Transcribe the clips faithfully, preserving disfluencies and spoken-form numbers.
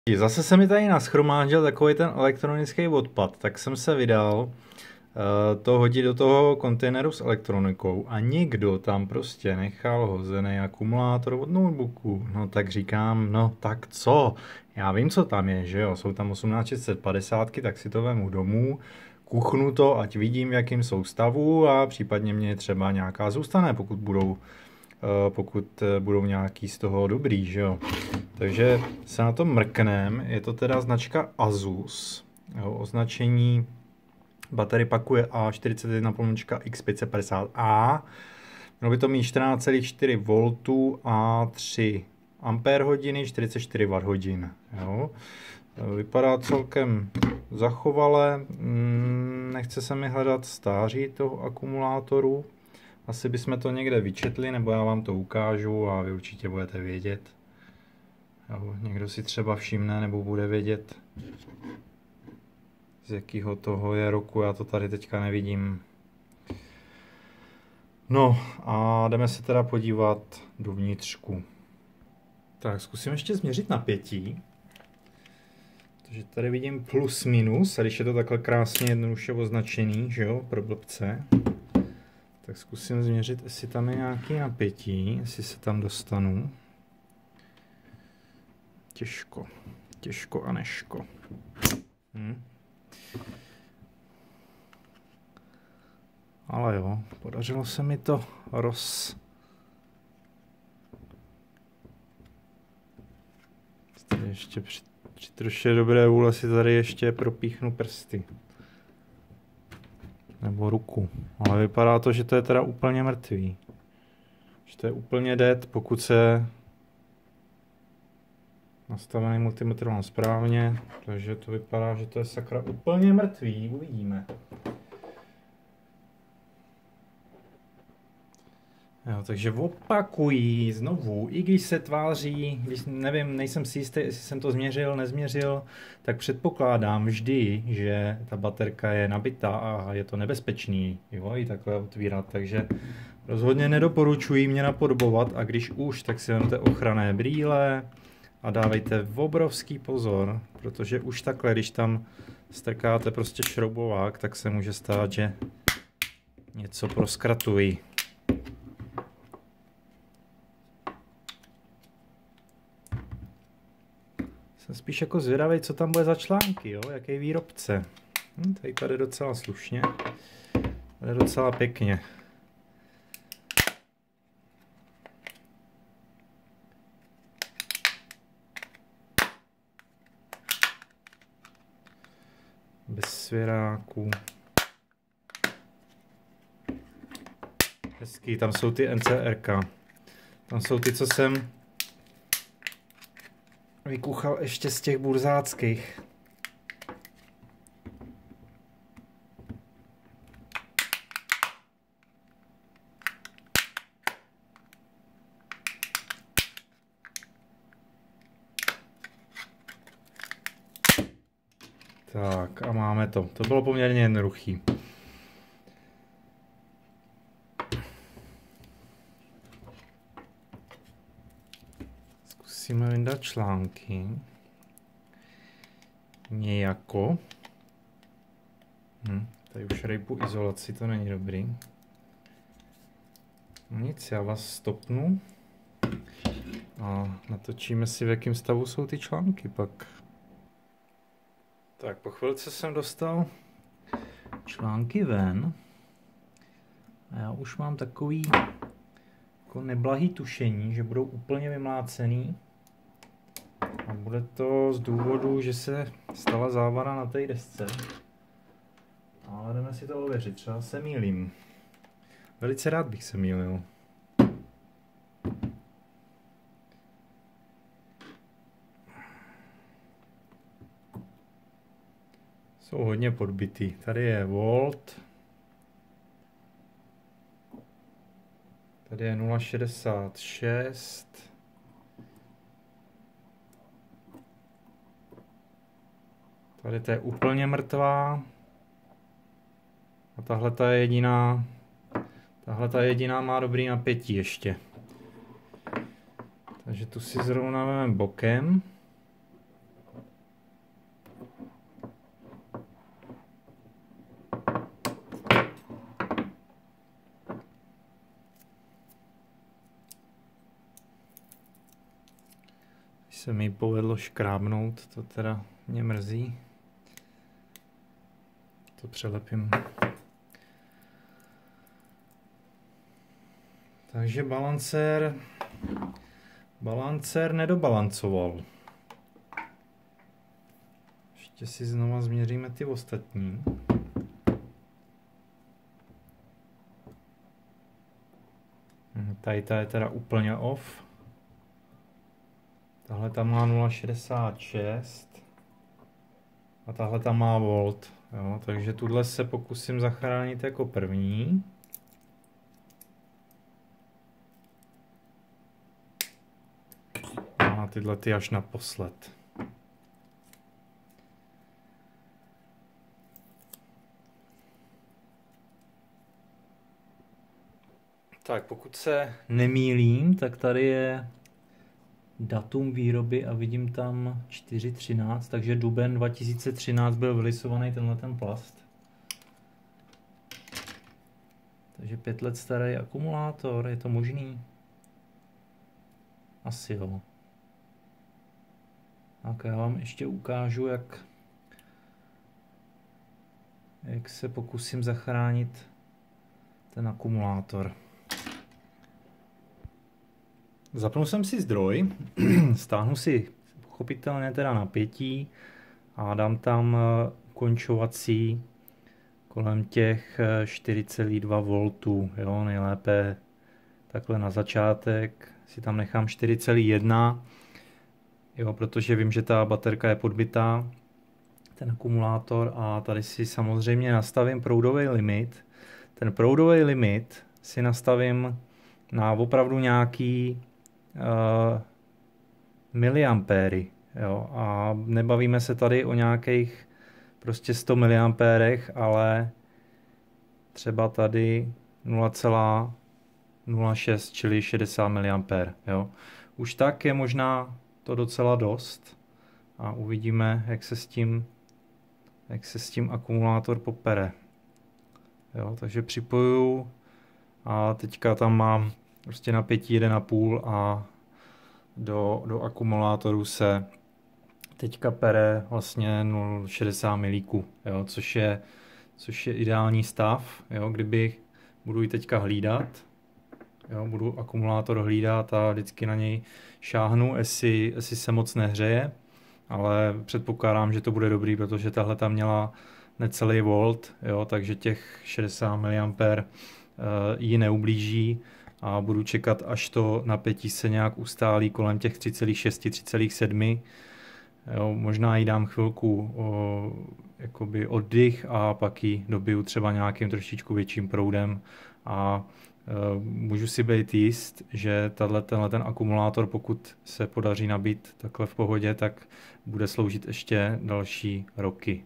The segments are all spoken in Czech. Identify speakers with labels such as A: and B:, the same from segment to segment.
A: Zase se mi tady nashromáždil takový ten elektronický odpad, tak jsem se vydal uh, to hodit do toho kontejneru s elektronikou a někdo tam prostě nechal hozený akumulátor od notebooku. No tak říkám, no tak co? Já vím, co tam je, že jo? Jsou tam osmnáct šest padesát, tak si to vemu domů, kuchnu to, ať vidím, v jakým jsou stavu a případně mě třeba nějaká zůstane, pokud budou pokud budou nějaký z toho dobrý, že jo. Takže se na to mrknem, je to teda značka Asus, jo, označení baterie paku je A čtyřicet jedna X pět set padesát A, mělo by to mít čtrnáct celá čtyři voltů a tři ampér hodiny, čtyřicet čtyři watt hodin, jo. Vypadá celkem zachovale, nechce se mi hledat stáří toho akumulátoru. Asi bychom to někde vyčetli, nebo já vám to ukážu a vy určitě budete vědět. Jo, někdo si třeba všimne, nebo bude vědět, z jakého toho je roku, já to tady teďka nevidím. No a jdeme se teda podívat dovnitřku. Tak, zkusím ještě změřit napětí. Takže tady vidím plus minus, a když je to takhle krásně jednoduše označený, že jo, pro blbce. Tak zkusím změřit, jestli tam je nějaký napětí, jestli se tam dostanu. Těžko, těžko a neško. Hm. Ale jo, podařilo se mi to roz... Tady ještě při, při troše dobré vůle si tady ještě propíchnu prsty. Nebo ruku. Ale vypadá to, že to je teda úplně mrtvý. Že to je úplně dead, pokud se nastavený multimetr mám správně. Takže to vypadá, že to je sakra úplně mrtvý. Uvidíme. Jo, takže opakuji znovu, i když se tváří, když nevím, nejsem si jistý, jestli jsem to změřil, nezměřil, tak předpokládám vždy, že ta baterka je nabitá a je to nebezpečný, jo, i takhle otvírat, takže rozhodně nedoporučuji mě napodobovat a když už, tak si vemte ochranné brýle a dávejte obrovský pozor, protože už takhle, když tam strkáte prostě šroubovák, tak se může stát, že něco proskratují. Jsem spíš jako zvědavý, co tam bude za články, jo? Jaký výrobce. Hm, tady to jde docela slušně. Jde docela pěkně. Bez svěráků. Hezký, tam jsou ty N C R K. Tam jsou ty, co jsem vykuchal ještě z těch burzáckých. Tak a máme to. To bylo poměrně jednoduchý. Musíme vyndat články. Nějako. Hm, tady už rejpu izolaci, to není dobrý. No nic, já vás stopnu. A natočíme si, v jakém stavu jsou ty články pak. Tak, po chvilce jsem dostal články ven. A já už mám takový jako neblahý tušení, že budou úplně vymlácený. A bude to z důvodu, že se stala závada na té desce. Ale jdeme si to ověřit, třeba se mýlím. Velice rád bych se mýlil. Jsou hodně podbitý. Tady je volt. Tady je nula šedesát šest. Tady to je úplně mrtvá. A tahle ta je jediná. Tahle ta jediná má dobrý napětí ještě. Takže tu si zrovna vezmeme bokem. se mi povedlo škrábnout, to teda mě mrzí. To přelepím. Takže balancér, balancér nedobalancoval. Ještě si znova změříme ty ostatní. Tady ta je teda úplně off. Tahle tam má nula šedesát šest a tahle tam má volt. Jo, takže tuhle se pokusím zachránit jako první. A tyhle ty až naposled. Tak pokud se nemýlím, tak tady je datum výroby a vidím tam čtyři třináct, takže duben dva tisíce třináct byl vylisovaný tenhle ten plast. Takže pět let starý akumulátor, je to možný? Asi jo. Tak já vám ještě ukážu, jak, jak se pokusím zachránit ten akumulátor. Zapnu jsem si zdroj, stáhnu si pochopitelně teda napětí a dám tam ukončovací kolem těch čtyři celá dva voltů, jo, nejlépe takhle na začátek si tam nechám čtyři celá jedna, jo, protože vím, že ta baterka je podbitá, ten akumulátor, a tady si samozřejmě nastavím proudový limit. Ten proudový limit si nastavím na opravdu nějaký Uh, miliampéry, jo, a nebavíme se tady o nějakých prostě sto miliampérech, ale třeba tady nula celá nula šest, čili šedesát miliampérů, jo. Už tak je možná to docela dost a uvidíme, jak se s tím, jak se s tím akumulátor popere. Jo, takže připojuju a teďka tam mám prostě napětí jedna celá pět a do, do akumulátoru se teďka pere vlastně nula celá šedesát milíků, jo, což je, což je ideální stav, jo, kdyby budu ji teďka hlídat, jo, budu akumulátor hlídat a vždycky na něj šáhnu, jestli, jestli se moc nehřeje, ale předpokládám, že to bude dobrý, protože tahle tam měla necelý volt, jo, takže těch šedesát miliampérů uh, ji neublíží. A budu čekat, až to napětí se nějak ustálí kolem těch tři celá šest, tři celá sedm. Jo, možná jí dám chvilku o, jakoby oddych a pak ji dobiju třeba nějakým trošičku větším proudem. A e, můžu si být jist, že tato, tenhle ten akumulátor, pokud se podaří nabít takhle v pohodě, tak bude sloužit ještě další roky.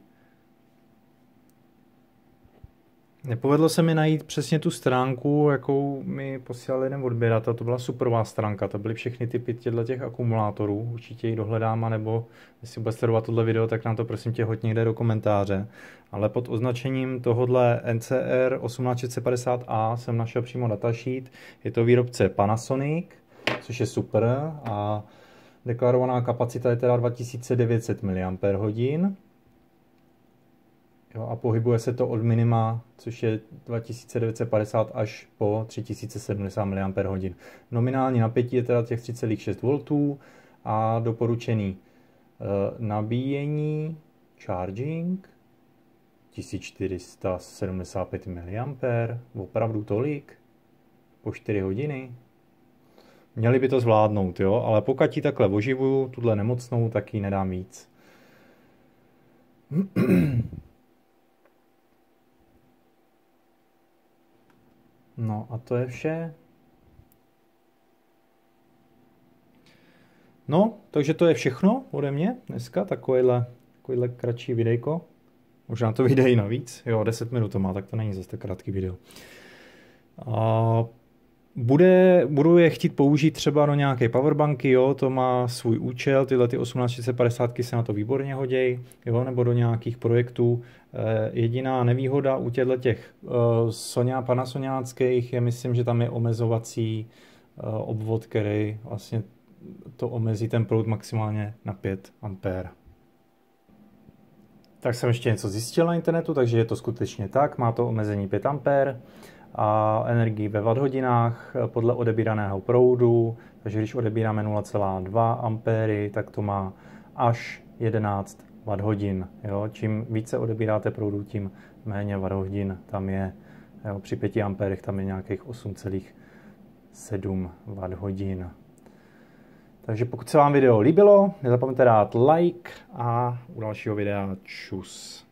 A: Nepovedlo se mi najít přesně tu stránku, jakou mi posílal jeden odběratel, to byla superová stránka, to byly všechny typy těch akumulátorů, určitě ji dohledám, nebo jestli budete sledovat tohle video, tak nám to prosím tě hoď někde do komentáře. Ale pod označením tohohle N C R osmnáct šest set padesát A jsem našel přímo datasheet, je to výrobce Panasonic, což je super, a deklarovaná kapacita je teda dva tisíce devět set miliampérhodin. Jo, a pohybuje se to od minima, což je dva tisíce devět set padesát až po tři tisíce sedmdesát miliampérhodin. Nominální napětí je teda těch tři celá šest voltů a doporučený e, nabíjení, charging, tisíc čtyři sta sedmdesát pět miliampérů, opravdu tolik, po čtyři hodiny. Měli by to zvládnout, jo, ale pokud ji takhle oživuju, tuhle nemocnou, tak ji nedám víc. No a to je vše. No, takže to je všechno ode mě dneska, takovýhle, takovýhle kratší videjko. Možná to vyjde i navíc, jo, deset minut to má, tak to není zase tak krátký video. A bude, budu je chtít použít třeba do nějaké powerbanky, jo, to má svůj účel, tyhle ty osmnáct šest set padesát se na to výborně hodějí, jo, nebo do nějakých projektů. E, jediná nevýhoda u těchto těch e, Sonia Panasoňáckých je, myslím, že tam je omezovací e, obvod, který vlastně to omezí ten proud maximálně na pět ampér. Tak jsem ještě něco zjistil na internetu, takže je to skutečně tak. Má to omezení pět ampér a energii ve watthodinách podle odebíraného proudu. Takže když odebíráme nula celá dva ampéry, tak to má až jedenáct watthodin. Jo? Čím více odebíráte proudu, tím méně watthodin tam je. Jo? Při pěti ampérech tam je nějakých osm celá sedm watthodin. Takže pokud se vám video líbilo, nezapomeňte dát like a u dalšího videa čus.